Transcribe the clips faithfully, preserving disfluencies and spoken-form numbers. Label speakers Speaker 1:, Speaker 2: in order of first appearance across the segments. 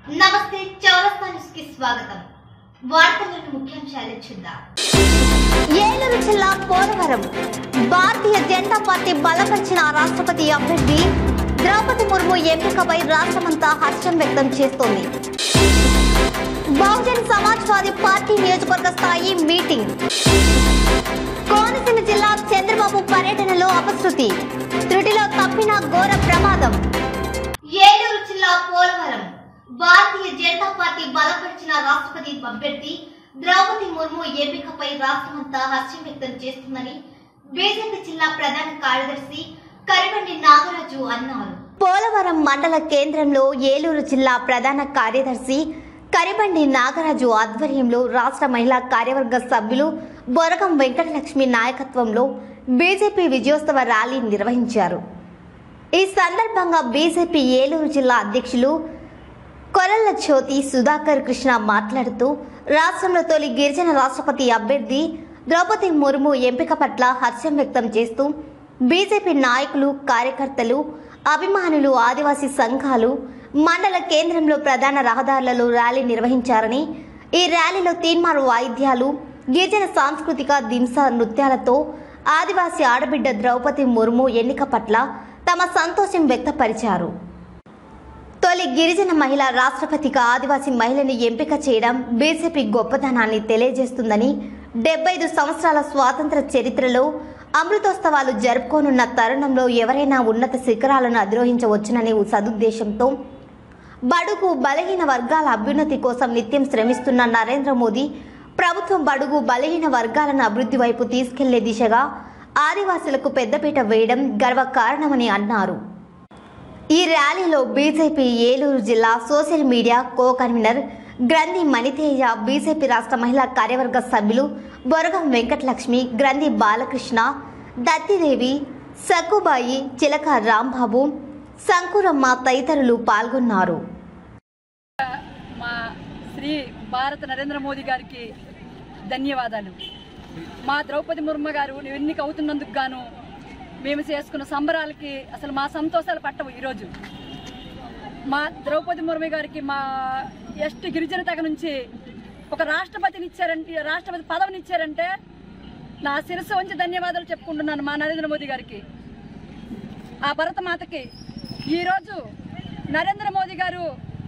Speaker 1: నమస్తే చౌరస్తా న్యూస్ కి స్వాగతం. వార్తలను ముఖ్యాంశాలు చూద్దాం. ఏలూరు జిల్లా పోలవరం భారతీయ జనతా పార్టీ బలపరిచిన రాష్ట్రపతి అభ్యర్థి ద్రౌపది ముర్ము ఎంపికపై రాష్ట్రమంతా హర్షం వ్యక్తం చేస్తోంది. బహుజన్ సమాజ్వాదీ పార్టీ నియోజకవర్గ స్థాయి మీటింగ్. కోనసీమ జిల్లా చంద్రబాబు పర్యటనలో అపశృతి, త్రుటిలో తప్పిన ఘోర ప్రమాదం. ఏలూరు జిల్లా పోలవరం భారతీయ జనతా పార్టీ బలపరిచిన రాష్ట్రపతి అభ్యర్థి ద్రౌపది ముర్ము ఎంపికపై రాష్ట్రమంతా హర్షం వ్యక్తం చేస్తుందని బీజేపీ జిల్లా ప్రధాన కార్యదర్శి కరిబండి నాగరాజు అన్నారు. పోలవరం మండల కేంద్రంలో ఏలూరు జిల్లా ప్రధాన కార్యదర్శి కరిబండి నాగరాజు ఆధ్వర్యంలో రాష్ట్ర మహిళా కార్యవర్గ సభ్యులు బొరగం వెంకటలక్ష్మి నాయకత్వంలో బీజేపీ విజయోత్సవ ర్యాలీ నిర్వహించారు. ఈ సందర్భంగా బీజేపీ ఏలూరు జిల్లా అధ్యక్షులు కొరల్ల జ్యోతి సుధాకర్ కృష్ణ మాట్లాడుతూ రాష్ట్రంలో తొలి గిరిజన రాష్ట్రపతి అభ్యర్థి ద్రౌపది ముర్ము ఎంపిక పట్ల హర్షం వ్యక్తం చేస్తూ బీజేపీ నాయకులు, కార్యకర్తలు, అభిమానులు, ఆదివాసీ సంఘాలు మండల కేంద్రంలో ప్రధాన రహదారులలో ర్యాలీ నిర్వహించారని, ఈ ర్యాలీలో తీన్మార్ వాయిద్యాలు, గిరిజన సాంస్కృతిక దింస నృత్యాలతో ఆదివాసీ ఆడబిడ్డ ద్రౌపది ముర్ము ఎన్నిక పట్ల తమ సంతోషం వ్యక్తపరిచారు. తొలి గిరిజన మహిళ రాష్ట్రపతిగా ఆదివాసీ మహిళని ఎంపిక చేయడం బీజేపీ గొప్పతనాన్ని తెలియజేస్తుందని, డెబ్బై ఐదు సంవత్సరాల స్వాతంత్ర చరిత్రలో అమృతోత్సవాలు జరుపుకోనున్న తరుణంలో ఎవరైనా ఉన్నత శిఖరాలను అధిరోహించవచ్చుననే సదుద్దేశంతో బడుగు బలహీన వర్గాల అభ్యున్నతి కోసం నిత్యం శ్రమిస్తున్న నరేంద్ర మోదీ ప్రభుత్వం బడుగు బలహీన వర్గాలను అభివృద్ధి వైపు తీసుకెళ్లే దిశగా ఆదివాసులకు పెద్దపీట వేయడం గర్వకారణమని అన్నారు. ఈ ర్యాలీలో బీజేపీ ఏలూరు జిల్లా సోషల్ మీడియా కో కన్వీనర్ గ్రంథి మణితేజ, బీజేపీ రాష్ట్ర మహిళా కార్యవర్గ సభ్యులు బొరగం వెంకటలక్ష్మి, గ్రంథి బాలకృష్ణ, దత్తిదేవి, సక్కుబాయి, చిలక రాంబాబు, శంకురమ్మ తదితరులు పాల్గొన్నారు.
Speaker 2: మా శ్రీ భారత నరేంద్ర మోదీ గారికి ధన్యవాదాలు. మా ద్రౌపది ముర్ము గారు ఎన్నిక అవుతున్నందుకు గాను మేము చేసుకున్న సంబరాలకి అసలు మా సంతోషాలు పట్టవు. ఈరోజు మా ద్రౌపది ముర్ము గారికి మా ఎస్టీ గిరిజన తెగ నుంచి ఒక రాష్ట్రపతిని ఇచ్చారంటే, రాష్ట్రపతి పదవిని ఇచ్చారంటే నా శిరస్సు వంచి ధన్యవాదాలు చెప్పుకుంటున్నాను మా నరేంద్ర మోదీ గారికి, ఆ భరతమాతకి. ఈరోజు నరేంద్ర మోదీ గారు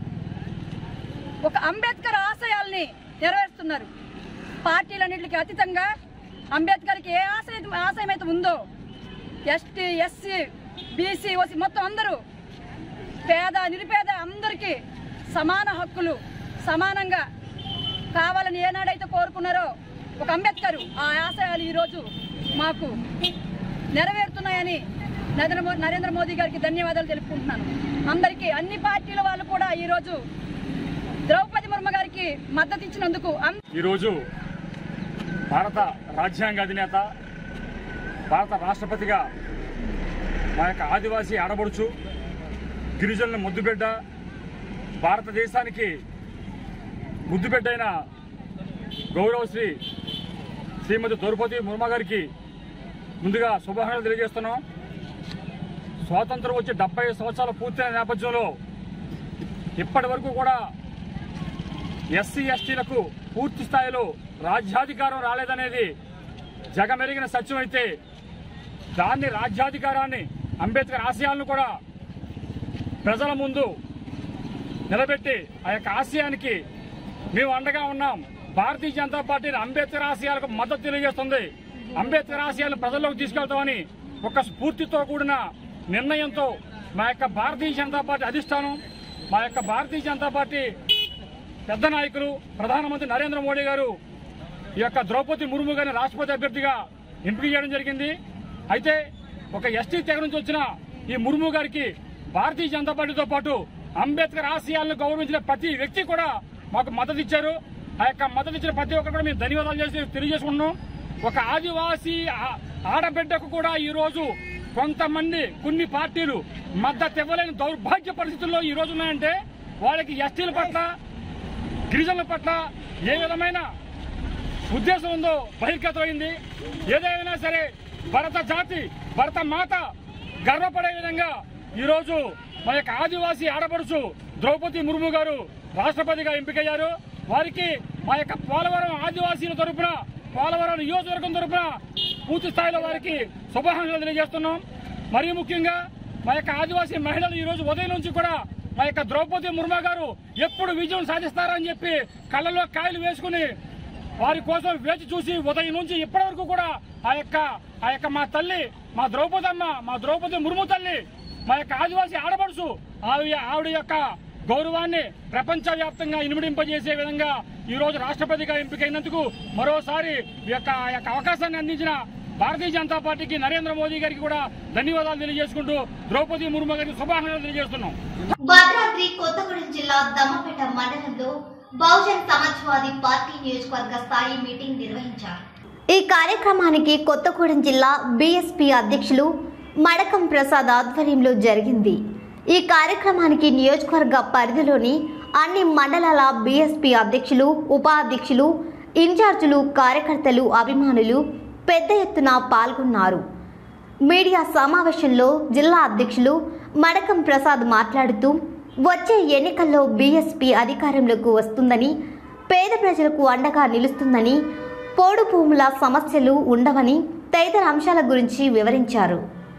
Speaker 2: ఒక అంబేద్కర్ ఆశయాల్ని నెరవేరుస్తున్నారు. పార్టీలన్నింటికి అతీతంగా అంబేద్కర్కి ఏ ఆశయం ఆశయం అయితే ఉందో ఎస్టీ, ఎస్సీ, బీసీ, ఓసీ మొత్తం అందరూ పేద నిరుపేద అందరికీ సమాన హక్కులు సమానంగా కావాలని ఏనాడైతే కోరుకున్నారో ఒక అంబేద్కర్, ఆ ఆశయాలు ఈరోజు మాకు నెరవేరుతున్నాయని నరేంద్ర నరేంద్ర మోదీ గారికి ధన్యవాదాలు తెలుపుకుంటున్నాను. అందరికీ అన్ని పార్టీల వాళ్ళు కూడా ఈరోజు ద్రౌపది ముర్ము గారికి మద్దతు ఇచ్చినందుకు
Speaker 3: ఈరోజు భారత రాజ్యాంగ అధినేత, భారత రాష్ట్రపతిగా మా యొక్క ఆదివాసీ ఆడబడుచు, గిరిజనుల ముద్దుబిడ్డ, భారతదేశానికి ముద్దుబిడ్డైన గౌరవశ్రీ శ్రీమతి ద్రౌపది ముర్ము గారికి ముందుగా శుభాకాంక్షలు తెలియజేస్తున్నాం. స్వాతంత్రం వచ్చి డెబ్బై సంవత్సరాలు పూర్తయిన నేపథ్యంలో ఇప్పటి వరకు కూడా ఎస్సీ ఎస్టీలకు పూర్తి స్థాయిలో రాజ్యాధికారం రాలేదనేది జగమెరిగిన సత్యం అయితే, దాన్ని రాజ్యాధికారాన్ని, అంబేద్కర్ ఆశయాలను కూడా ప్రజల ముందు నిలబెట్టి ఆ యొక్క ఆశయానికి మేము అండగా ఉన్నాం. భారతీయ జనతా పార్టీ అంబేద్కర్ ఆశయాలకు మద్దతు తెలియజేస్తుంది. అంబేద్కర్ ఆశయాలను ప్రజల్లోకి తీసుకెళ్తామని ఒక స్ఫూర్తితో కూడిన నిర్ణయంతో మా యొక్క భారతీయ జనతా పార్టీ అధిష్టానం, మా యొక్క భారతీయ జనతా పార్టీ పెద్ద నాయకులు ప్రధానమంత్రి నరేంద్ర మోడీ గారు ఈ యొక్క ద్రౌపది ముర్ము గారిని రాష్ట్రపతి అభ్యర్థిగా ఎంపిక చేయడం జరిగింది. అయితే ఒక ఎస్టీ తెగ నుంచి వచ్చిన ఈ ముర్ము గారికి భారతీయ జనతా పార్టీతో పాటు అంబేద్కర్ ఆశయాలను గౌరవించిన ప్రతి వ్యక్తి కూడా మాకు మద్దతు ఇచ్చారు. ఆ యొక్క మద్దతు ఇచ్చిన ప్రతి ఒక్కరు కూడా మేము ధన్యవాదాలు చేసి తెలియజేసుకుంటున్నాం. ఒక ఆదివాసీ ఆడబిడ్డకు కూడా ఈ రోజు కొంతమంది కొన్ని పార్టీలు మద్దతు ఇవ్వలేని దౌర్భాగ్య పరిస్థితుల్లో ఈ రోజు ఉన్నాయంటే వాళ్ళకి ఎస్టీల పట్ల, గిరిజనుల పట్ల ఏ విధమైన ఉద్దేశం ఉందో బహిర్గతమైంది. ఏదైనా సరే భరత జాతి, భరత మాత గర్వపడే విధంగా ఈరోజు మా యొక్క ఆదివాసీ ఆడపడుచు ద్రౌపది ముర్ము గారు రాష్ట్రపతిగా ఎంపికయ్యారు. వారికి మా యొక్క పోలవరం ఆదివాసీల తరఫున, పోలవరం నియోజకవర్గం తరఫున పూర్తి స్థాయిలో వారికి శుభాకాంక్షలు తెలియజేస్తున్నాం. మరీ ముఖ్యంగా మా యొక్క ఆదివాసీ మహిళలు ఈ రోజు ఉదయం నుంచి కూడా మా యొక్క ద్రౌపది ముర్ము గారు ఎప్పుడు విజయం సాధిస్తారని చెప్పి కళ్ళలో కాయలు వేసుకుని వారి కోసం వేచి చూసి ఉదయం నుంచి ఇప్పటి వరకు కూడా ఆ యొక్క ఆ యొక్క మా తల్లి, మా ద్రౌపదమ్మ, మా ద్రౌపది ముర్ము తల్లి, మా యొక్క ఆదివాసీ ఆడపడుచు ఆవిడ ఆవిడ యొక్క గౌరవాన్ని ప్రపంచవ్యాప్తంగా ఇనుమడింపజేసే విధంగా ఈ రోజు రాష్ట్రపతిగా ఎంపికైనందుకు మరోసారి ఈ యొక్క ఆ యొక్క అవకాశాన్ని అందించిన భారతీయ జనతా పార్టీకి, నరేంద్ర మోదీ గారికి కూడా ధన్యవాదాలు తెలియజేసుకుంటూ ద్రౌపది ముర్ము గారికి శుభాకాంక్షలు తెలియజేస్తున్నాం.
Speaker 1: భద్రాద్రి కొత్తగూడెం జిల్లా దమ్మపేట మండలంలో బహుజన్ సమాజ్వాదీ పార్టీ నియోజకవర్గ స్థాయి మీటింగ్ నిర్వహించారు. ఈ కార్యక్రమానికి కొత్తగూడెం జిల్లా బీఎస్పీ అధ్యక్షులు మడకం ప్రసాద్ ఆధ్వర్యంలో జరిగింది. ఈ కార్యక్రమానికి నియోజకవర్గ పరిధిలోని అన్ని మండలాల బీఎస్పీ అధ్యక్షులు, ఉపాధ్యక్షులు, ఇన్ఛార్జీలు, కార్యకర్తలు, అభిమానులు పెద్ద ఎత్తున పాల్గొన్నారు. మీడియా సమావేశంలో జిల్లా అధ్యక్షులు మడకం ప్రసాద్ మాట్లాడుతూ వచ్చే ఎన్నికల్లో బీఎస్పీ అధికారంలోకి వస్తుందని, పేద ప్రజలకు అండగా నిలుస్తుందని, పోడు భూముల సమస్యలు ఉండవని తదితర అంశాల గురించి వివరించారు.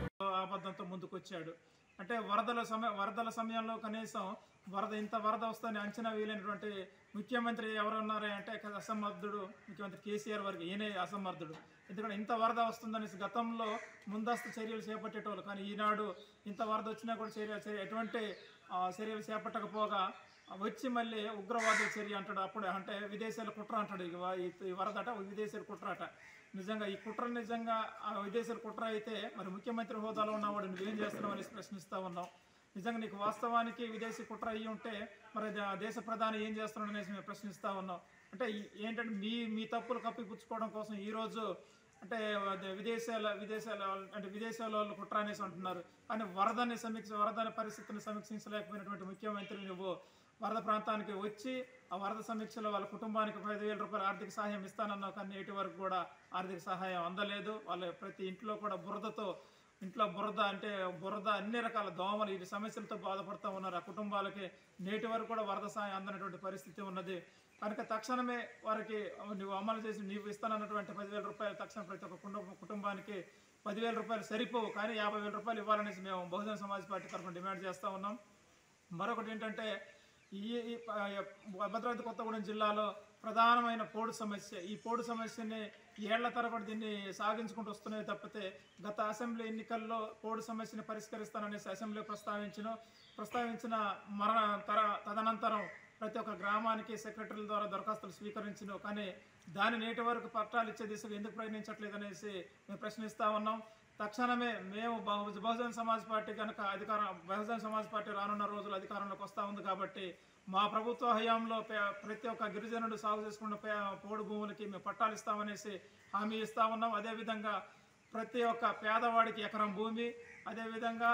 Speaker 4: ముందుకొచ్చాడు అంటే వరదల సమయ వరదల సమయంలో కనీసం వరద ఇంత వరద వస్తుందని అంచనా వేయలేనటువంటి ముఖ్యమంత్రి ఎవరు ఉన్నారే అంటే అసమర్థుడు ముఖ్యమంత్రి కేసీఆర్ వారికి. ఈయనే అసమర్థుడు. ఎందుకంటే ఇంత వరద వస్తుందనేసి గతంలో ముందస్తు చర్యలు చేపట్టేటోళ్ళు, కానీ ఈనాడు ఇంత వరద వచ్చినా కూడా చర్య ఎటువంటి చర్యలు చేపట్టకపోగా వచ్చి మళ్ళీ ఉగ్రవాద చర్య అంటాడు. అప్పుడు అంటే విదేశాల కుట్ర అంటాడు. ఈ వరద అట విదేశాల కుట్ర అట. నిజంగా ఈ కుట్ర నిజంగా విదేశాల కుట్ర అయితే మరి ముఖ్యమంత్రి హోదాలో ఉన్నవాడు నువ్వేం చేస్తున్నావు అనేసి ప్రశ్నిస్తూ ఉన్నాం. నిజంగా నీకు వాస్తవానికి విదేశీ కుట్ర అయ్యి ఉంటే మరి దేశ ప్రధాని ఏం చేస్తున్నాడు అనేసి మేము ప్రశ్నిస్తూ ఉన్నాం. అంటే ఏంటంటే మీ మీ తప్పులు కప్పిపుచ్చుకోవడం కోసం ఈరోజు అంటే విదేశాల విదేశాల అంటే విదేశాల వాళ్ళు కుట్ర అనేసి అంటున్నారు. కానీ వరదని సమీక్ష వరదని పరిస్థితిని సమీక్షించలేకపోయినటువంటి ముఖ్యమంత్రి నువ్వు వరద ప్రాంతానికి వచ్చి ఆ వరద సమీక్షలో వాళ్ళ కుటుంబానికి పది వేల రూపాయల ఆర్థిక సహాయం ఇస్తానన్నావు, కానీ నేటి వరకు కూడా ఆర్థిక సహాయం అందలేదు. వాళ్ళ ప్రతి ఇంట్లో కూడా బురదతో ఇంట్లో బురద అంటే బురద అన్ని రకాల దోమలు ఈ సమస్యలతో బాధపడుతూ ఉన్నారు. ఆ కుటుంబాలకి నేటి వరకు కూడా వరద సహాయం అందనటువంటి పరిస్థితి ఉన్నది. కనుక తక్షణమే వారికి నువ్వు అమలు చేసి నీవు ఇస్తానన్నటువంటి పదివేల రూపాయలు తక్షణం ప్రతి ఒక్క కుటుంబ కుటుంబానికి పదివేల రూపాయలు సరిపోవు, కానీ యాభై వేల రూపాయలు ఇవ్వాలనేసి మేము బహుజన సమాజ్ పార్టీ తరఫున డిమాండ్ చేస్తూ ఉన్నాం. మరొకటి ఏంటంటే ఈ భద్రాద్రి కొత్తగూడెం జిల్లాలో ప్రధానమైన పోడు సమస్య. ఈ పోడు సమస్యని ఏళ్ల తరబడి దీన్ని సాగించుకుంటూ వస్తున్నాయి తప్పితే గత అసెంబ్లీ ఎన్నికల్లో పోడు సమస్యని పరిష్కరిస్తాననేసి అసెంబ్లీ ప్రస్తావించిన ప్రస్తావించిన మరణ తర తదనంతరం ప్రతి ఒక్క గ్రామానికి సెక్రటరీల ద్వారా దరఖాస్తులు స్వీకరించిన, కానీ దాని నేటి వరకు పట్టాలు ఇచ్చే దిశగా ఎందుకు ప్రయత్నించట్లేదు అనేసి మేము ప్రశ్నిస్తూ ఉన్నాం. తక్షణమే మేము బహుజన్ సమాజ్ పార్టీ కనుక అధికారం బహుజన్ సమాజ్ పార్టీ రానున్న రోజులు అధికారంలోకి వస్తూ ఉంది కాబట్టి మా ప్రభుత్వ హయాంలో ప్రతి ఒక్క గిరిజనుడు సాగు చేసుకున్న పోడు భూములకి మేము పట్టాలు ఇస్తామనేసి హామీ ఇస్తా ఉన్నాం. అదేవిధంగా ప్రతి ఒక్క పేదవాడికి ఎకరం భూమి, అదేవిధంగా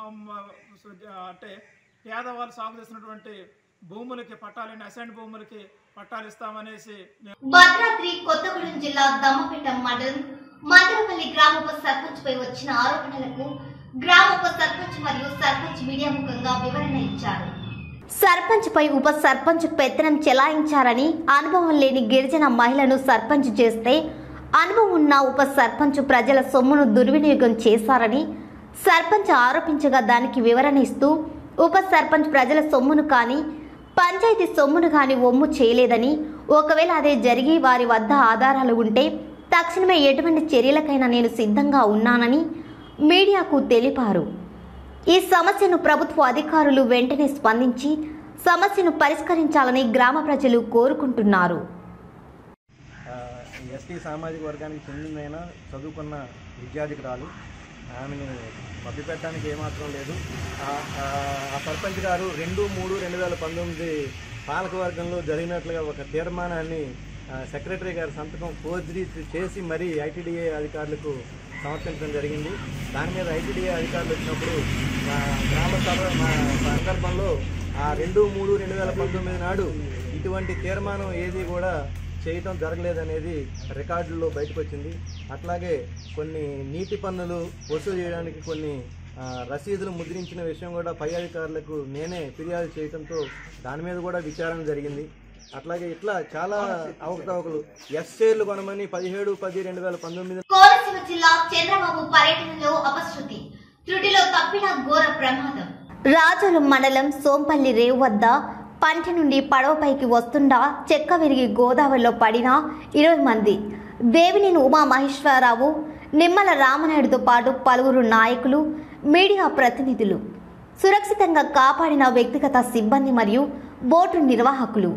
Speaker 4: అంటే పేదవాళ్ళు సాగు చేసినటువంటి భూములకి పట్టాలని అసైన్ భూములకి పట్టాలు ఇస్తామనేసి.
Speaker 1: భద్రాద్రి కొత్తగూడెం జిల్లా దమ్మపేట మండలం మందరపల్లి గ్రామ ఉప సర్పంచ్ పై వచ్చిన ఆరోపణలకు గ్రామ ఉప సర్పంచ్ మరియు సర్పంచ్ మీడియా ముఖంగా వివరణ ఇచ్చారు. సర్పంచ్ పై ఉప సర్పంచ్ పెత్తనం చెలాయించారని, అనుభవం లేని గిరిజన మహిళను సర్పంచ్ చేస్తే అనుభవం ఉన్న ఉప సర్పంచ్ ప్రజల సొమ్మును దుర్వినియోగం చేశారని సర్పంచ్ ఆరోపించగా దానికి వివరణ ఇస్తూ ఉప సర్పంచ్ ప్రజల సొమ్మును కానీ పంచాయతీ సొమ్మును కానీ ఒమ్ము చేయలేదని, ఒకవేళ అదే జరిగి వారి వద్ద ఆధారాలు ఉంటే తక్షణమే ఎటువంటి చర్యలకైనా నేను సిద్ధంగా ఉన్నానని మీడియాకు తెలిపారు. ఈ సమస్యను ప్రభుత్వ అధికారులు వెంటనే స్పందించి సమస్యను పరిష్కరించాలని గ్రామ ప్రజలు కోరుకుంటున్నారు.
Speaker 5: ఎస్టీ సామాజిక వర్గానికి చెందిన చదువుకున్న విద్యాధికురాలు, ఆమెను మభ్యపెట్టడానికి ఏమాత్రం లేదు. ఆ సర్పంచ్ గారు రెండు మూడు రెండు వేల పంతొమ్మిది పాలకవర్గంలో జరిగినట్లుగా ఒక తీర్మానాన్ని సెక్రటరీ గారి సంతకం ఫోర్జరీ చేసి మరీ ఐటీడీఏ అధికారులకు సమర్పించడం జరిగింది. దాని మీద ఐటీడీఏ అధికారులు వచ్చినప్పుడు గ్రామ సభ సందర్భంలో ఆ రెండు మూడు రెండు వేల పంతొమ్మిది నాడు ఇటువంటి తీర్మానం ఏది కూడా చేయటం జరగలేదనేది రికార్డుల్లో బయటకు వచ్చింది. అట్లాగే కొన్ని నీటి పన్నులు వసూలు చేయడానికి కొన్ని రసీదులు ముద్రించిన విషయం కూడా పై అధికారులకు నేనే ఫిర్యాదు చేయడంతో దాని మీద కూడా విచారణ జరిగింది. అట్లాగే ఇట్లా చాలా అవకతవకలు ఎస్ఏలు కొనమని పదిహేడు పది రెండు వేల పంతొమ్మిది
Speaker 1: కోనసీమ జిల్లా చంద్రబాబు పర్యటనలో అపశృతి, త్రుటిలో తప్పిన ఘోర ప్రమాదం. రాజుల మండలం సోంపల్లి రేవు వద్ద పంటి నుండి పడవపైకి వస్తుండా చెక్క విరిగి గోదావరిలో పడిన ఇరవై మంది. దేవినేని ఉమా మహేశ్వరరావు, నిమ్మల రామనాయుడుతో పాటు పలువురు నాయకులు, మీడియా ప్రతినిధులు, సురక్షితంగా కాపాడిన వ్యక్తిగత సిబ్బంది మరియు బోటు నిర్వాహకులు.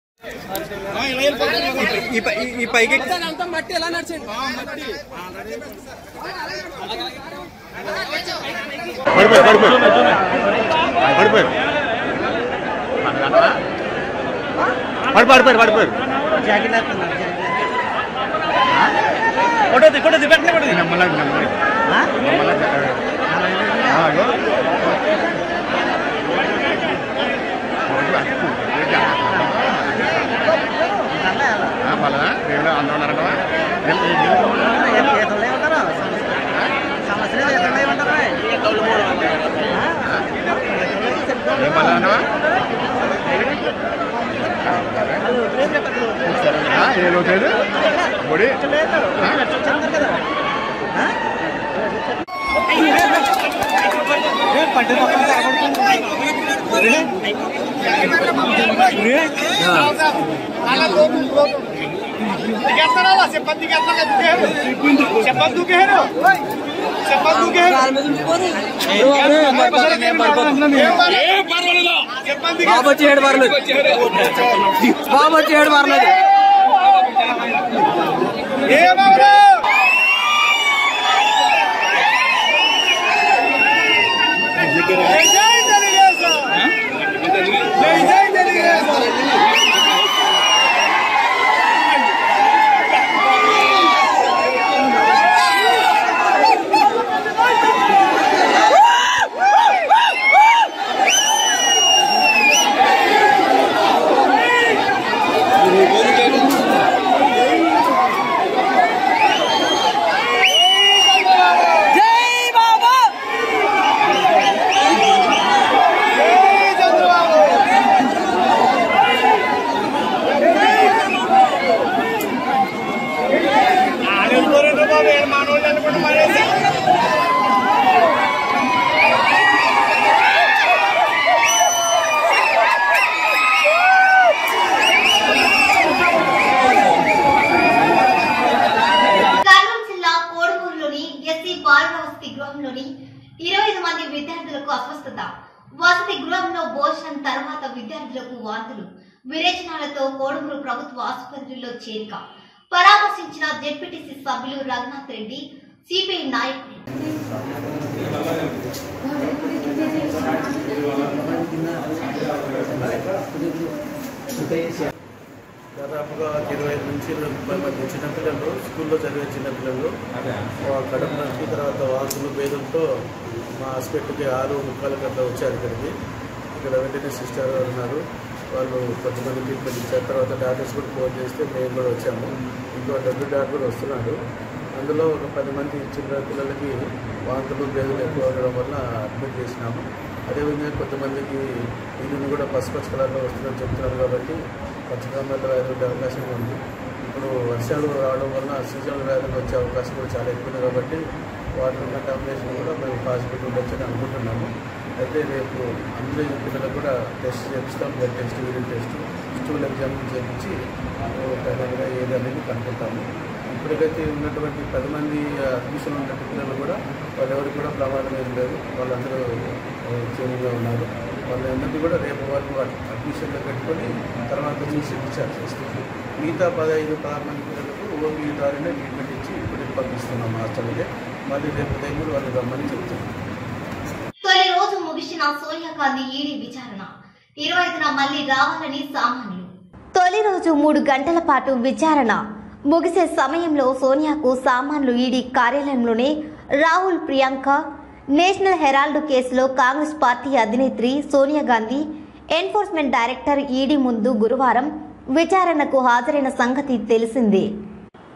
Speaker 6: బాబొచ్చి ఏడు పర్లేదు బాబొచ్చి ఏడు పర్లేదు
Speaker 1: ఇరవై ఐదు మంది విద్యార్థులకు అస్వస్థత. వసతి గృహంలో భోజనం తర్వాత విద్యార్థులకు వాంతులు, విరేచనాలతో కోడుమూరు ప్రభుత్వ ఆసుపత్రిలో చేరిక. పరామర్శించిన జెడ్పీటీసీ సభ్యులు రఘునాథ్ రెడ్డి, సిపిఐ నాయకులు.
Speaker 5: దాదాపుగా ఇరవై ఐదు నుంచి ముప్పై మంది చిన్నపిల్లలు, స్కూల్లో చదివే చిన్నపిల్లలు కడుపు నొప్పి తర్వాత వాంతులు భేదంతో మా హాస్పిటల్కి ఆరు ముక్కల గంట వచ్చారు ఇక్కడికి. ఇక్కడ వెంటనే సిస్టర్ గారు ఉన్నారు, వాళ్ళు కొంతమంది ట్రీట్మెంట్ ఇచ్చారు. తర్వాత డాక్టర్స్ కూడా ఫోన్ చేస్తే మేము కూడా వచ్చాము. ఇంకో డబ్బు డాక్టర్ కూడా వస్తున్నాడు. అందులో ఒక పది మంది చిన్న పిల్లలకి వాంతులు భేదలు ఎక్కువ ఉండడం వల్ల అడ్మిట్ చేసినాము. అదేవిధంగా కొంతమందికి దీనిని కూడా పసుపచ్చ కలర్లో వస్తుందని చెప్తున్నారు కాబట్టి పచ్చకమ్మల వ్యాధులు ఉండే అవకాశం ఉంది. ఇప్పుడు వర్షాలు రావడం వల్ల సీజనల్ వ్యాధులు వచ్చే అవకాశం కూడా చాలా ఎక్కువ ఉంది కాబట్టి వాటి ఉన్న కాంబినేషన్ కూడా మేము పాజిటివ్ ఉండొచ్చని అనుకుంటున్నాము. అయితే రేపు అందరూ పిల్లలకు కూడా టెస్ట్ చేపిస్తాం, blood test, urine test, stool exam చేయించి ప్రధానంగా ఏది అనేది కనుక్కుంటాము. ఇప్పటికైతే ఉన్నటువంటి పది మంది అడ్మిషన్ ఉన్న పిల్లలు కూడా వాళ్ళు ఎవరికి కూడా ప్రమాదం ఏం లేదు, వాళ్ళందరూ క్షేమంగా ఉన్నారు. వాళ్ళందరినీ కూడా రేపు వాళ్ళు అడ్మిషన్లో పెట్టుకొని తర్వాత చూసి డిశ్చార్జ్ చేస్తారు. మిగతా పదహైదు పదహారు మంది పిల్లలకు ఓపీ ద్వారానే ట్రీట్మెంట్ ఇచ్చి ఇప్పటికి పంపిస్తున్నాం హాస్టల్కి. మళ్ళీ రేపు ఉదయం కూడా వాళ్ళు రమ్మని చెప్తున్నాం.
Speaker 1: తొలి రోజు ముగిసిన సోనియా గాంధీ ఈడీ విచారణ, ఇరవై ఐదున మళ్లీ రావాలని సామాన్యులు. తొలి రోజు మూడు గంటల పాటు విచారణ ముగిసే సమయంలో సోనియాకు సామాన్లు ఈడీ కార్యాలయంలోనే రాహుల్, ప్రియాంక, నేషనల్ హెరాల్డ్ కేసులో కాంగ్రెస్ పార్టీ అధినేత్రి Sonia Gandhi enforcement director ED ముందు గురువారం విచారణకు హాజరైన సంగతి తెలిసిందే.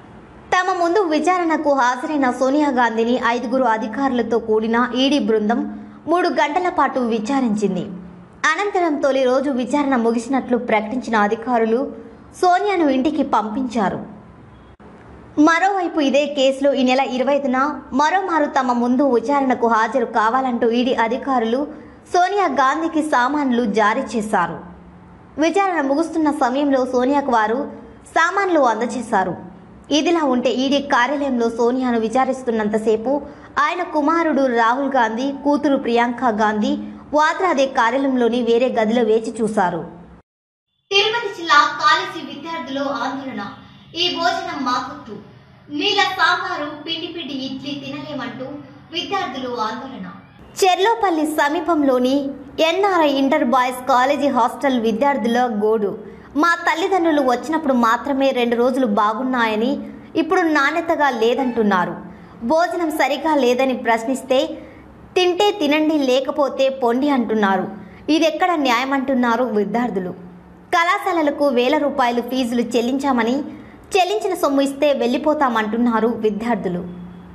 Speaker 1: తమ ముందు విచారణకు హాజరైన సోనియా గాంధీని ఐదుగురు అధికారులతో కూడిన ఈడీ బృందం మూడు గంటల పాటు విచారించింది. అనంతరం తొలి రోజు విచారణ ముగిసినట్లు ప్రకటించిన అధికారులు సోనియాను ఇంటికి పంపించారు. మరోవైపు ఇదే కేసులో ఈ నెల ఇరవై ఐదున మరోమారు తమ ముందు విచారణకు హాజరు కావాలంటూ ఈడీ అధికారులు సోనియా గాంధీకి సామాన్లు జారీ చేశారు. విచారణ ముగుస్తున్న సమయంలో సోనియాకు వారు సామాన్లు అందజేశారు. ఇదిలా ఉంటే ఈడీ కార్యాలయంలో సోనియాను విచారిస్తున్నంతసేపు ఆయన కుమారుడు రాహుల్ గాంధీ, కూతురు ప్రియాంక గాంధీ వాద్రా అదే కార్యాలయంలోని వేరే గదిలో వేచి చూశారు.
Speaker 7: తిరుపతి జిల్లా కాలేజీ విద్యార్థులు ఆందోళన. ఈ భోజనం మాకొద్దు, నీళ్ళ సాంబారు, పిండి పిండి ఇడ్లీ తినలేమంటూ విద్యార్థులు ఆందోళన.
Speaker 1: చెర్లోపల్లి సమీపంలోని NRI inter boys college hostel విద్యార్థుల గోడు. మా తల్లిదండ్రులు వచ్చినప్పుడు మాత్రమే రెండు రోజులు బాగున్నాయని, ఇప్పుడు నాణ్యతగా లేదంటున్నారు. భోజనం సరిగా లేదని ప్రశ్నిస్తే తింటే తినండి లేకపోతే పొండి అంటున్నారు. ఇదెక్కడ న్యాయం అంటున్నారు విద్యార్థులు. కళాశాలలకు వేల రూపాయలు ఫీజులు చెల్లించామని, చెల్లించిన సొమ్ము ఇస్తే వెళ్ళిపోతామంటున్నారు విద్యార్థులు.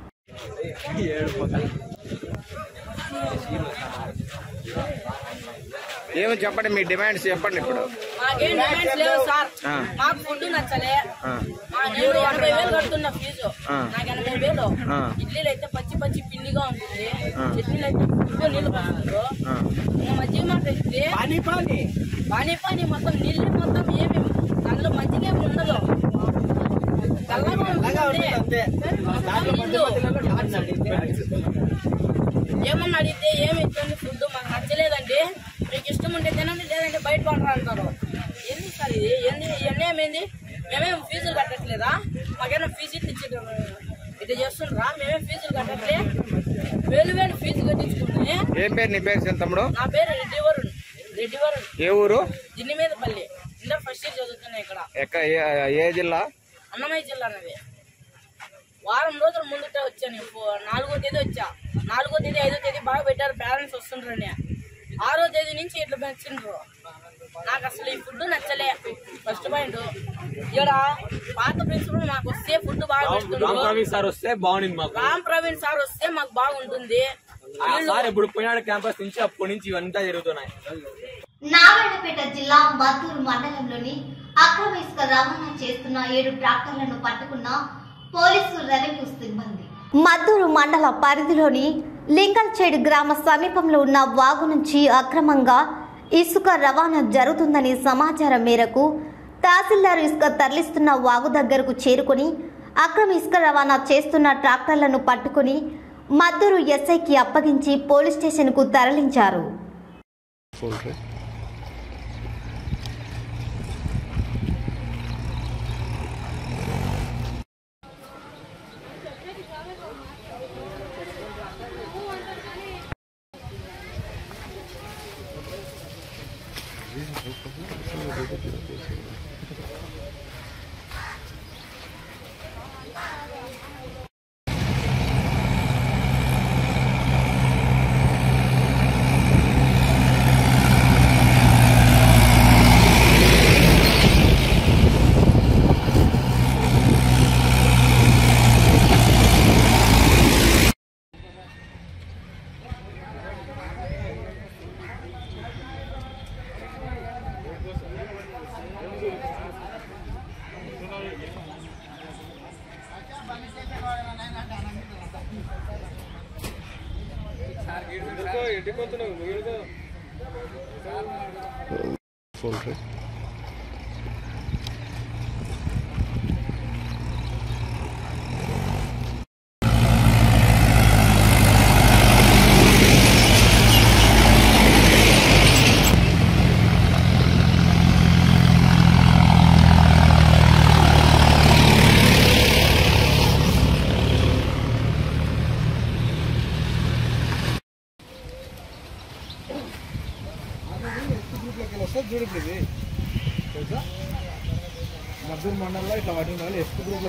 Speaker 6: ఏమో చెప్పండి, మీ డిమాండ్స్ చెప్పండి. ఇప్పుడు
Speaker 8: మాకేం డిమాండ్స్ లేవు సార్. మాకు ఫుడ్ నచ్చలే. నేను ఎనభై వేలు కడుతున్న ఫీజు, నాకు ఎనభై వేలు. ఇడ్లీలు అయితే పచ్చి పచ్చి పిండిగా ఉంటుంది, చట్నీలు అయితే ఫుడ్ నీళ్లు పడుతుండ్రు. మజ్జిగ మాట అయితే పానీ పానీ మొత్తం నీళ్ళు మొత్తం ఏమి దానిలో మజ్జిగ ఏమి ఉండదు, ఏమన్నా అడిగితే ఏమి ఇస్తుంది ఫుడ్ మాకు నచ్చలేదండి, మీకు ఇష్టం ఉంటే తినండి లేదంటే బయట పంటరా అంటారు. ఏంది సార్ ఇది? ఏంది ఎన్నేమైంది? మేమేం ఫీజులు కట్టట్లేదా? మాకేమో ఫీజు ఇచ్చి ఇది చేస్తుండ్రా? మేమేం ఫీజులు కట్టట్లే, వేలు వేలు ఫీజు కట్టించుకుని.
Speaker 6: ఏం పేరు నీ పేరు? తమ్ముడు
Speaker 8: నా పేరు రెడ్డి వరుణ్. రెడ్డి వరుణ్.
Speaker 6: ఏ ఊరు?
Speaker 8: దిన్ని మీద పల్లి. ఇంటర్ ఫస్ట్ ఇయర్ చదువుతున్నా ఇక్కడ.
Speaker 6: ఏ జిల్లా?
Speaker 8: అన్నమయ్య జిల్లా అన్నది. వారం రోజుల ముందుటే వచ్చాను, నాలుగో తేదీ వచ్చా. నాలుగో తేదీ ఐదో తేదీ బాగా పెట్టారు, పేరెంట్స్ వస్తుండ్రని. ఆరో తేదీ నుంచి ఇట్లా పెంచిండ్రు. నాకు అసలు ఈ ఫుడ్ నచ్చలే. ఫస్ట్ పాయింట్, ఇక్కడ పాత ప్రిన్సిపల్ మాకు వస్తే ఫుడ్ బాగా పెడుతుంది. రామ్ ప్రవీణ్ సార్ వస్తే బాగుంటుంది మాకు. రామ్ ప్రవీణ్ సార్ వస్తే మాకు బాగుంటుంది. ఇప్పుడు పోయినాడు క్యాంపస్ నుంచి, అప్పటి నుంచి ఇవంతా జరుగుతున్నాయి.
Speaker 7: నారాయణపేట జిల్లా మద్దూరు మండలంలోని అక్రమ ఇసుక రవాణా చేస్తున్న ఏడు ట్రాక్టర్లను పట్టుకున్న పోలీసు రెవెన్యూ సిబ్బంది.
Speaker 1: మద్దూరు మండల పరిధిలోని లింగల్చేడు గ్రామ సమీపంలో ఉన్న వాగు నుంచి అక్రమంగా ఇసుక రవాణా జరుగుతుందని సమాచారం మేరకు తహసీల్దార్ ఇసుక తరలిస్తున్న వాగు దగ్గరకు చేరుకుని అక్రమ ఇసుక రవాణా చేస్తున్న ట్రాక్టర్లను పట్టుకుని మద్దూరు ఎస్ఐకి అప్పగించి పోలీస్ స్టేషన్కు తరలించారు.
Speaker 9: మద్దూరు మండలంలో ఇట్లా పడిన వాళ్ళు ఎస్పీ గ్రూప్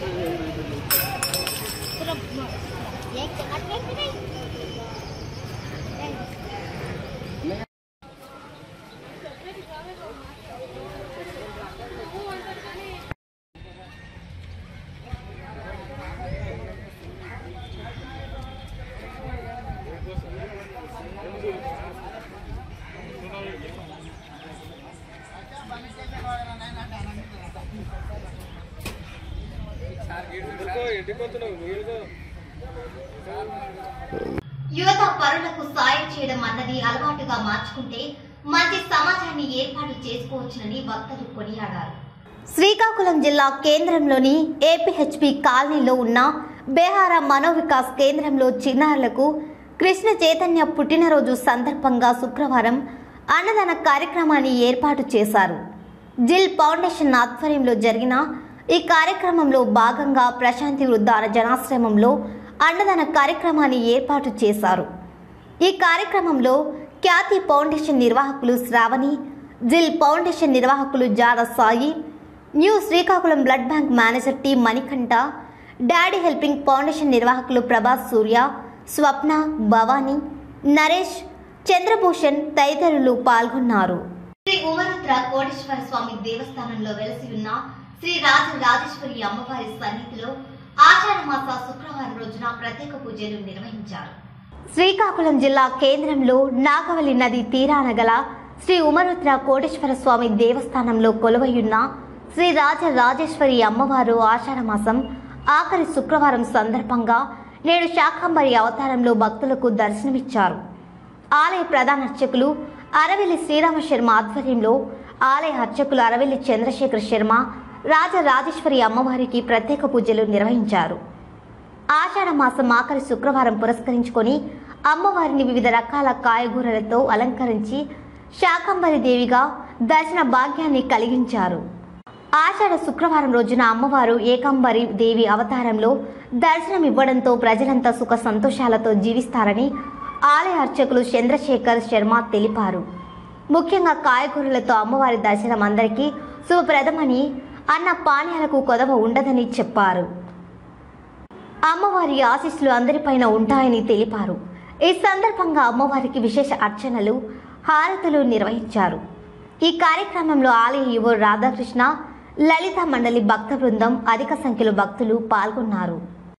Speaker 1: యువత పరులకు సాయం చేయడం అన్నది అలవాటుగా మార్చుకుంటే మంచి సమాజాన్ని ఏర్పాటు చేసుకోవచ్చునని వక్తలు కొనియాడారు. శ్రీకాకుళం జిల్లా కేంద్రంలోని ఏపీహెచ్పి కాలనీలో ఉన్న బేహారా మనోవికాస్ కేంద్రంలో చిన్నారులకు కృష్ణ చైతన్య పుట్టినరోజు సందర్భంగా శుక్రవారం అన్నదాన కార్యక్రమాన్ని ఏర్పాటు చేశారు. జిల్ ఫౌండేషన్ ఆధ్వర్యంలో జరిగిన ఈ కార్యక్రమంలో భాగంగా ప్రశాంతి వృద్ధాన జనాశ్రమంలో అన్నదాన కార్యక్రమాన్ని ఏర్పాటు చేశారు. ఈ కార్యక్రమంలో ఖ్యాతి ఫౌండేషన్ నిర్వాహకులు శ్రావణి, జిల్ ఫౌండేషన్ నిర్వాహకులు Jada Sai, new Srikakulam blood bank manager T Manikanta, daddy helping foundation నిర్వాహకులు ప్రభాస్ సూర్య, స్వప్న, భవానీ, నరేష్, చంద్రభూషణ్ తదితరులు పాల్గొన్నారు. శ్రీ ఉమరుద్ర కోటేశ్వర స్వామి దేవస్థానంలో వెలసి ఉన్న శ్రీ రాజ రాజేశ్వరి అమ్మవారి సన్నిధిలో ఆషాఢ మాస శుక్రవారం రోజున ప్రత్యేక పూజలు నిర్వహించారు. శ్రీకాకుళం జిల్లా కేంద్రంలో నాగవల్లి నది తీరాన గల శ్రీ ఉమరుద్ర కోటేశ్వర స్వామి దేవస్థానంలో కొలువయున్న శ్రీ రాజ రాజేశ్వరి అమ్మవారు ఆషాఢ మాసం ఆఖరి శుక్రవారం సందర్భంగా నేడు శాకంబరి అవతారంలో భక్తులకు దర్శనమిచ్చారు. ఆలయ ప్రధాన అర్చకులు అరవెల్లి శ్రీరామ శర్మ ఆధ్వర్యంలో ఆలయ అర్చకులు అరవెల్లి చంద్రశేఖర్ శర్మ రాజ రాజేశ్వరి అమ్మవారికి ప్రత్యేక పూజలు నిర్వహించారు. ఆషాఢ మాసం ఆఖరి శుక్రవారం పురస్కరించుకొని అమ్మవారిని వివిధ రకాల కాయగూరలతో అలంకరించి శాకంబరి దేవిగా దర్శన భాగ్యాన్ని కలిగించారు. ఆషాఢ శుక్రవారం రోజున అమ్మవారు ఏకాంబరి దేవి అవతారంలో దర్శనమివ్వడంతో ప్రజలంతా సుఖ సంతోషాలతో జీవిస్తారని ఆలయ అర్చకులు చంద్రశేఖర్ శర్మ తెలిపారు. ముఖ్యంగా కాయగూరలతో అమ్మవారి దర్శనం అందరికీ శుభప్రదమని, అన్న పానీయాలకు కొదవ ఉండదని చెప్పారు. అమ్మవారి ఆశీస్సులు అందరిపైన ఉంటాయని తెలిపారు. ఈ సందర్భంగా అమ్మవారికి విశేష అర్చనలు, హారతులు నిర్వహించారు. ఈ కార్యక్రమంలో ఆలయ యువ రాధాకృష్ణ, లలిత మండలి భక్త బృందం అధిక సంఖ్యలో భక్తులు పాల్గొన్నారు.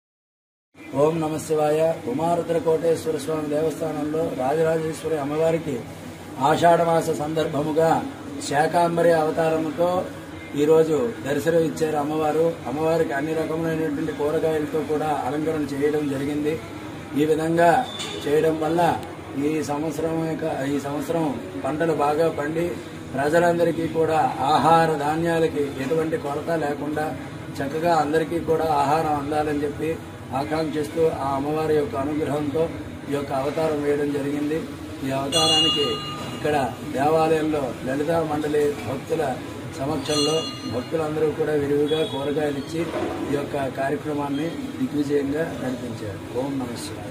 Speaker 10: ఓం నమ శివాయ. ఉమారుద్ర కోటేశ్వర స్వామి దేవస్థానంలో రాజరాజేశ్వరి అమ్మవారికి ఆషాఢమాస సందర్భముగా శాకాంబరి అవతారముతో ఈరోజు దర్శనం ఇచ్చారు అమ్మవారు. అమ్మవారికి అన్ని రకములైనటువంటి కూరగాయలతో కూడా అలంకరణ చేయడం జరిగింది. ఈ విధంగా చేయడం వల్ల ఈ సంవత్సరం ఈ సంవత్సరం పంటలు బాగా పండి ప్రజలందరికీ కూడా ఆహార ధాన్యాలకి ఎటువంటి కొరత లేకుండా చక్కగా అందరికీ కూడా ఆహారం అందాలని చెప్పి ఆకాంక్షిస్తూ ఆ అమ్మవారి యొక్క అనుగ్రహంతో ఈ యొక్క అవతారం వేయడం జరిగింది. ఈ అవతారానికి ఇక్కడ దేవాలయంలో లలితా మండలి భక్తుల సమక్షంలో భక్తులందరూ కూడా విరివిగా కూరగాయలు ఇచ్చి ఈ యొక్క కార్యక్రమాన్ని దిగ్విజయంగా నడిపించారు. ఓం నమ శివాయ.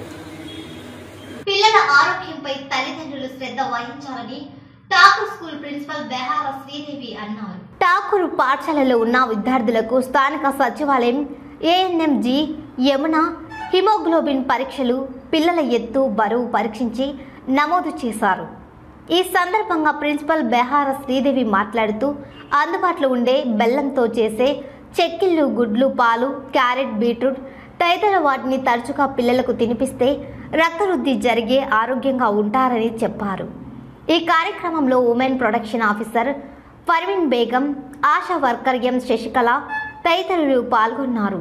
Speaker 1: పిల్లల ఆరోగ్యంపై తల్లిదండ్రులు శ్రద్ధ వహించాలని ఠాకూర్ స్కూల్ ప్రిన్సిపల్ బెహారా శ్రీదేవి అన్నారు. ఠాకూర్ పాఠశాలలో ఉన్న విద్యార్థులకు స్థానిక సచివాలయం ఏఎన్ఎంజీ యమున హిమోగ్లోబిన్ పరీక్షలు, పిల్లల ఎత్తు, బరువు పరీక్షించి నమోదు చేశారు. ఈ సందర్భంగా ప్రిన్సిపల్ బెహారా శ్రీదేవి మాట్లాడుతూ అందుబాటులో ఉండే బెల్లంతో చేసే చెక్కిళ్ళు, గుడ్లు, పాలు, క్యారెట్, బీట్రూట్ తదితర వాటిని తరచుగా పిల్లలకు తినిపిస్తే రక్తవృద్ధి జరిగే ఆరోగ్యంగా ఉంటారని చెప్పారు. ఈ కార్యక్రమంలో women protection officer Parveen Begum, Asha worker M Sasikala తదితరులు పాల్గొన్నారు.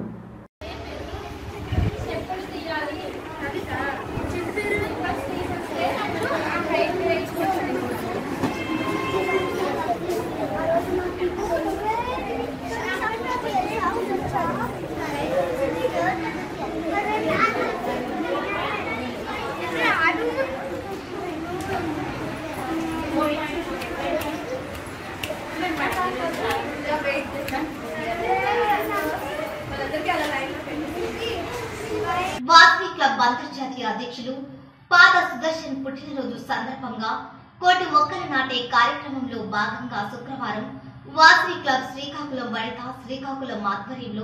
Speaker 1: వాసవి క్లబ్ అంతర్జాతీయ అధ్యక్షులు పాద సుదర్శన్ పుట్టినరోజు సందర్భంగా కోటి మొక్కలు నాటే కార్యక్రమంలో భాగంగా శుక్రవారం వాసవి క్లబ్ శ్రీకాకుళం వనిత శ్రీకాకుళం ఆధ్వర్యంలో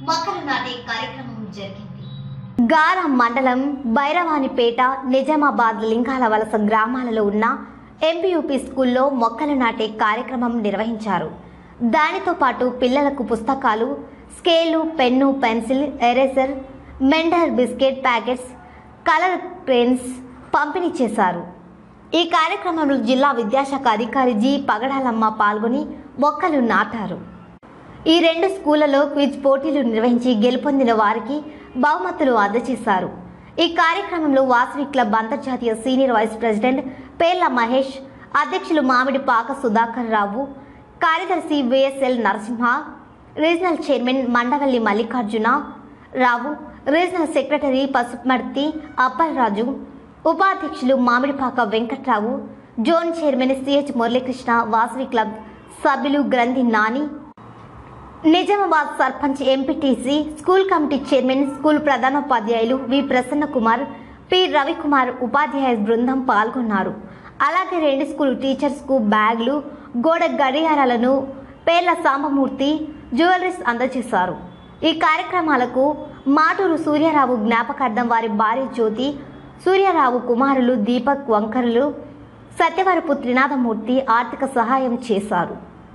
Speaker 1: మొక్కలు నాటే కార్యక్రమం జరిగింది.
Speaker 7: గారా మండలం బైరవానిపేట, నిజామాబాద్, లింగాల వలస గ్రామాలలో ఉన్న ఎంపీయూపీ స్కూల్లో మొక్కలు నాటే కార్యక్రమం నిర్వహించారు. దానితో పాటు పిల్లలకు పుస్తకాలు, స్కేలు, పెన్ను, పెన్సిల్, ఎరేజర్, మెండర్ బిస్కెట్ ప్యాకెట్స్, కలర్ పెన్స్ పంపిణీ చేశారు. ఈ కార్యక్రమంలో జిల్లా విద్యాశాఖ అధికారి జి పగడాలమ్మ పాల్గొని మొక్కలు నాటారు. ఈ రెండు స్కూళ్లలో క్విజ్ పోటీలు నిర్వహించి గెలుపొందిన వారికి బహుమతులు అందజేశారు. ఈ కార్యక్రమంలో వాసవి క్లబ్ అంతర్జాతీయ senior vice president Perla Mahesh, అధ్యక్షులు మామిడి పాక సుధాకర్ రావు, కార్యదర్శి VSL Narasimha, regional chairman Mandavalli Mallikarjuna Rao, regional secretary Pasuparthi Appalaraju, ఉపాధ్యక్షులు Mamidipaka Venkatrao, zone chairman CH Muralikrishna, Vasavi club సభ్యులు Granthi Nani, Nizamabad sarpanch, MPTC, school committee chairman, school ప్రధానోపాధ్యాయులు వి ప్రసన్న కుమార్, పి రవికుమార్, ఉపాధ్యాయ బృందం పాల్గొన్నారు. అలాగే రెండు స్కూల్ టీచర్స్ కు బ్యాగులు, గోడ గడియారాలను పేర్ల సాంబమూర్తి, జ్యువెలరీస్ అందజేశారు. ఈ కార్యక్రమాలకు మాటూరు సూర్యారావు జ్ఞాపకార్థం వారి భార్య జ్యోతి, సూర్యారావు కుమారులు దీపక్ వంకరులు, సత్యవరపు త్రినాథమూర్తి ఆర్థిక సహాయం చేశారు.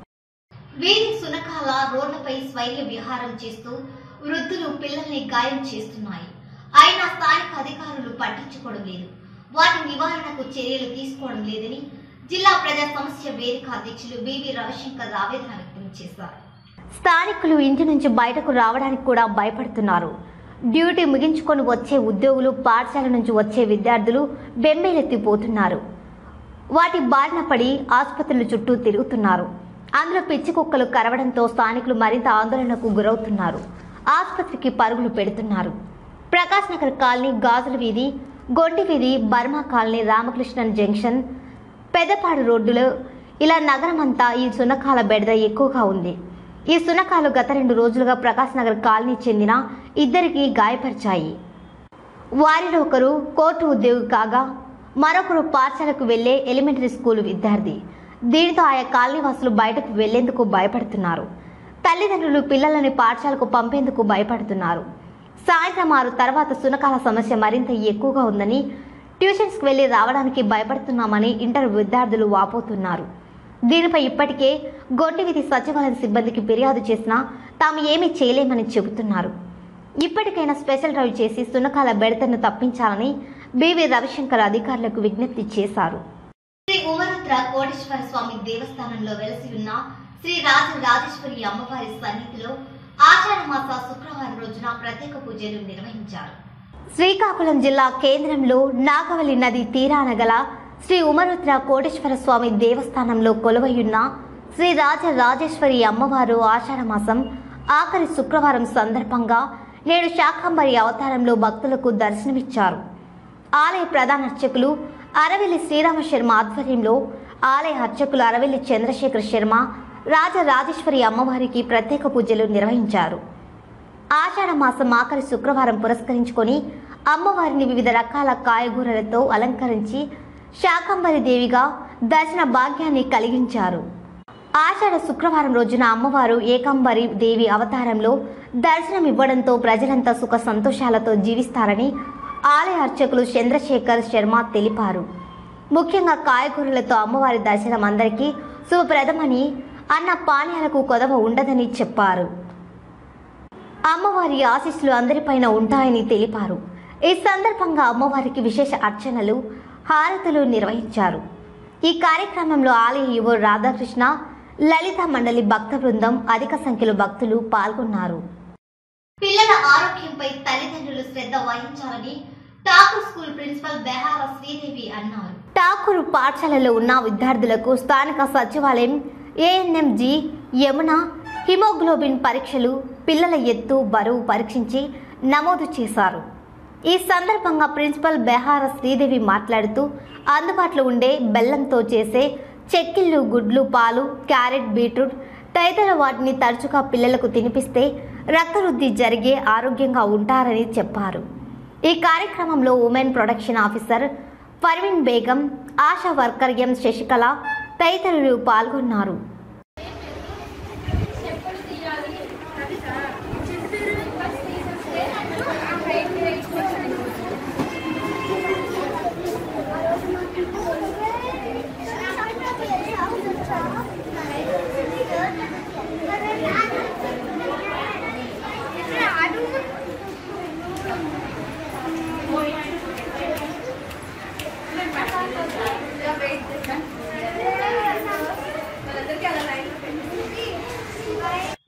Speaker 1: వీధి సునకాల రోడ్లపై స్వైర్య విహారం చేస్తూ వృద్ధులు పిల్లల్ని గాయం చేస్తున్నాయి. అయినా స్థానిక అధికారులు పట్టించుకోవడం లేదు. వాటి నివారణకు చర్యలు తీసుకోవడం లేదని జిల్లా ప్రజా సమస్య వేదిక అధ్యక్షులు బివి రవిశంకర్ ఆవేదన వ్యక్తం చేశారు.
Speaker 7: స్థానికులు ఇంటి నుంచి బయటకు రావడానికి కూడా భయపడుతున్నారు. డ్యూటీ ముగించుకొని వచ్చే ఉద్యోగులు, పాఠశాల నుంచి వచ్చే విద్యార్థులు బెంబేలెత్తిపోతున్నారు. వాటి బారిన పడి ఆసుపత్రుల చుట్టూ తిరుగుతున్నారు. అందులో పిచ్చి కుక్కలు కరవడంతో స్థానికులు మరింత ఆందోళనకు గురవుతున్నారు. ఆసుపత్రికి పరుగులు పెడుతున్నారు. ప్రకాష్ నగర్ కాలనీ, గాజుల వీధి, గొంటి వీధి, Burma colony, Ramakrishnan junction, Peddapadu రోడ్డులో ఇలా నగరమంతా ఈ సునకాల బెడద ఎక్కువగా ఉంది. ఈ సునకాలు గత రెండు రోజులుగా ప్రకాష్ నగర్ కాలనీ చెందిన ఇద్దరికి గాయపరిచాయి. వారిలో ఒకరు కోర్టు ఉద్యోగి కాగా మరొకరు పాఠశాలకు వెళ్లే ఎలిమెంటరీ స్కూల్ విద్యార్థి. దీనితో ఆయా కాలనీ వాసులు బయటకు వెళ్లేందుకు భయపడుతున్నారు. తల్లిదండ్రులు పిల్లలని పాఠశాలకు పంపేందుకు భయపడుతున్నారు. సాయంత్రం ఆరు తర్వాత సునకాల సమస్య మరింత ఎక్కువగా ఉందని, ట్యూషన్స్కి వెళ్లి రావడానికి భయపడుతున్నామని ఇంటర్ విద్యార్థులు వాపోతున్నారు. దీనిపై ఇప్పటికే గొంటివిధి సచివాలయ సిబ్బందికి ఫిర్యాదు చేసినా తాము ఏమీ చేయలేమని చెబుతున్నారు. ఇప్పటికైనా స్పెషల్ డ్రైవ్ చేసి సునకాల బెడతను తప్పించాలని బివి రవిశంకర్ అధికారులకు విజ్ఞప్తి చేశారు.
Speaker 1: శ్రీ ఉమరుద్ర కోటేశ్వర స్వామి దేవస్థానంలో వెలసి ఉన్న శ్రీ రాజరాజేశ్వరి అమ్మవారి సన్నిధిలో ఆషాఢ మాస శుక్రవారం రోజున ప్రత్యేక పూజలు నిర్వహించారు.
Speaker 7: శ్రీకాకుళం జిల్లా కేంద్రంలో నాగవల్లి నది తీరాన గల శ్రీ ఉమరుద్ర కోటేశ్వర స్వామి దేవస్థానంలో కొలువయున్న శ్రీ రాజరాజేశ్వరి అమ్మవారు ఆషాఢ మాసం ఆఖరి శుక్రవారం సందర్భంగా నేడు శాకంబరి అవతారంలో భక్తులకు దర్శనమిచ్చారు. ఆలయ ప్రధాన అర్చకులు అరవెల్లి శ్రీరామ శర్మ ఆధ్వర్యంలో ఆలయ అర్చకులు అరవెల్లి చంద్రశేఖర్ శర్మ రాజరాజేశ్వరి అమ్మవారికి ప్రత్యేక పూజలు నిర్వహించారు. ఆషాఢ మాసం ఆఖరి శుక్రవారం పురస్కరించుకొని అమ్మవారిని వివిధ రకాల కాయగూరలతో అలంకరించి శాకంబరి దేవిగా దర్శన భాగ్యాన్ని కలిగించారు. ఆషాఢ శుక్రవారం రోజున అమ్మవారు ఏకాంబరి దేవి అవతారంలో దర్శనమివ్వడంతో ప్రజలంతా సుఖ సంతోషాలతో జీవిస్తారని ఆలయ అర్చకులు చంద్రశేఖర్ శర్మ తెలిపారు. ముఖ్యంగా కాయగూరలతో అమ్మవారి దర్శనం అందరికీ శుభప్రదమని, అన్న పానీయాలకు కొదవ ఉండదని చెప్పారు. అమ్మవారి ఆశీస్సులు అందరిపైన ఉంటాయని తెలిపారు. ఈ సందర్భంగా అమ్మవారికి విశేష అర్చనలు, హారతులు నిర్వహించారు. ఈ కార్యక్రమంలో ఆలయ యువ రాధాకృష్ణ, లలిత మండలి భక్త బృందం, అధిక సంఖ్యలో భక్తులు పాల్గొన్నారు.
Speaker 1: పిల్లల ఆరోగ్యంపై తల్లిదండ్రులు శ్రద్ధ వహించాలని ఠాకూర్ స్కూల్ ప్రిన్సిపల్ బెహార శ్రీదేవి అన్నారు.
Speaker 7: ఠాకూర్ పాఠశాలలో ఉన్న విద్యార్థులకు స్థానిక సచివాలయం ఏఎన్ఎంజీ యమున హిమోగ్లోబిన్ పరీక్షలు, పిల్లల ఎత్తు, బరువు పరీక్షించి నమోదు చేశారు. ఈ సందర్భంగా ప్రిన్సిపల్ బెహార శ్రీదేవి మాట్లాడుతూ అందుబాటులో ఉండే బెల్లంతో చేసే చెక్కిళ్ళు, గుడ్లు, పాలు, క్యారెట్, బీట్రూట్ తదితర వాటిని తరచుగా పిల్లలకు తినిపిస్తే రక్తవృద్ధి జరిగే ఆరోగ్యంగా ఉంటారని చెప్పారు. ఈ కార్యక్రమంలో women production officer Parveen Begum, Asha worker M Sasikala తదితరులు పాల్గొన్నారు.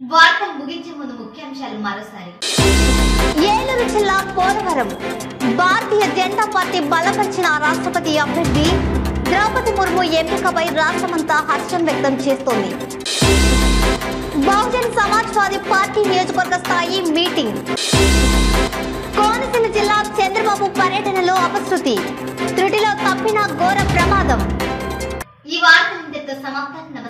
Speaker 1: వార్తలు ముగించే ముందు ముఖ్యాంశాలు మరోసారి.
Speaker 7: ఏలూరు జిల్లా పోలవరం భారతీయ జనతా పార్టీ బలపరిచిన రాష్ట్రపతి అభ్యర్థి ద్రౌపది ముర్ము ఎంపికపై రాష్ట్రమంతా హర్షం వ్యక్తం చేస్తోంది. బహుజన్ సమాజ్వాదీ పార్టీ నియోజకవర్గ స్థాయి మీటింగ్. కోనసీమ జిల్లా చంద్రబాబు పర్యటనలో అపశృతి, త్రుటిలో తప్పిన ఘోర ప్రమాదం.
Speaker 1: ఈ వార్తలు ఇంతటితో సమాప్తం.